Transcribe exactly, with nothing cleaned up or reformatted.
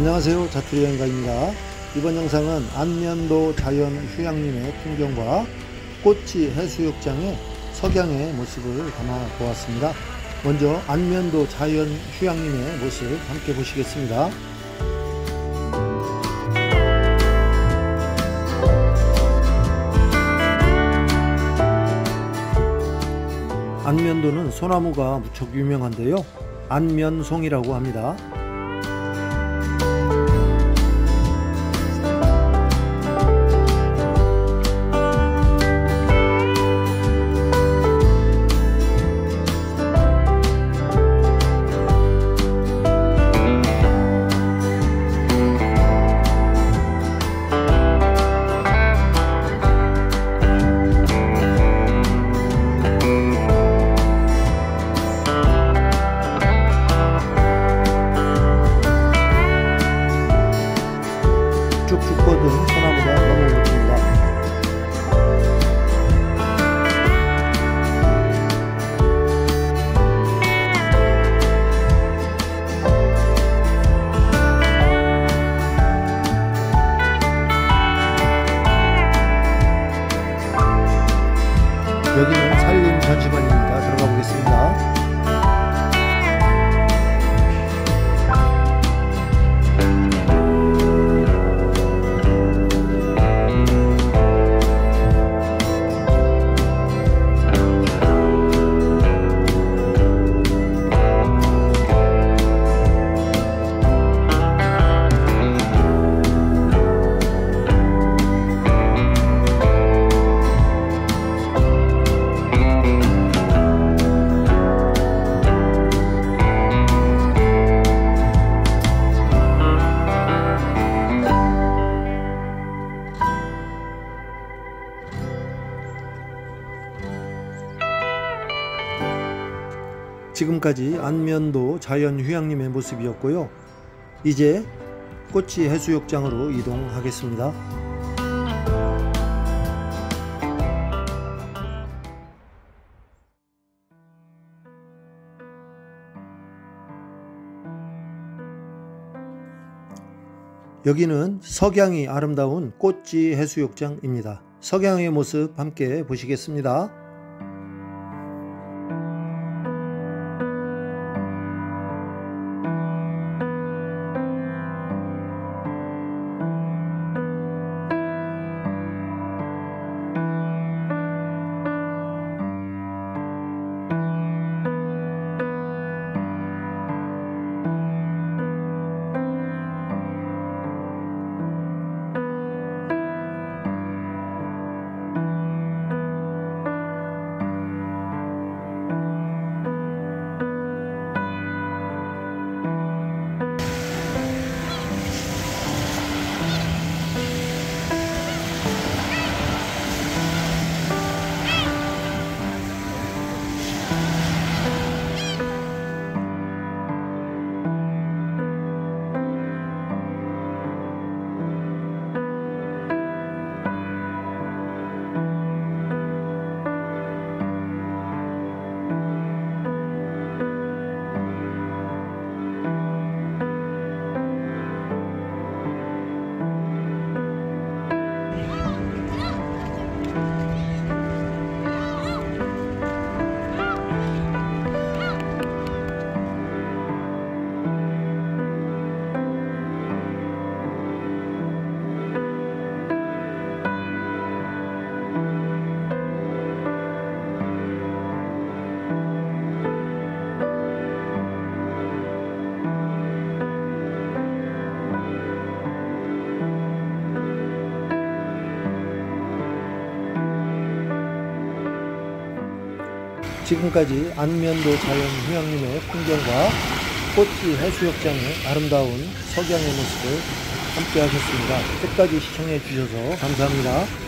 안녕하세요, 자투리여행가입니다. 이번 영상은 안면도 자연휴양림의 풍경과 꼬치 해수욕장의 석양의 모습을 담아 보았습니다. 먼저 안면도 자연휴양림의 모습 함께 보시겠습니다. 안면도는 소나무가 무척 유명한데요, 안면송이라고 합니다. 쭉쭉 뻗은 소나무가 너무 멋집니다. 여기는 산림 전시관입니다. 들어가 보겠습니다. 지금까지 안면도 자연휴양림의 모습이었고요. 이제 꼬치 해수욕장으로 이동하겠습니다. 여기는 석양이 아름다운 꼬치 해수욕장입니다. 석양의 모습 함께 보시겠습니다. 지금까지 안면도 자연휴양림의 풍경과 꼬치 해수욕장의 아름다운 석양의 모습을 함께 하셨습니다. 끝까지 시청해 주셔서 감사합니다.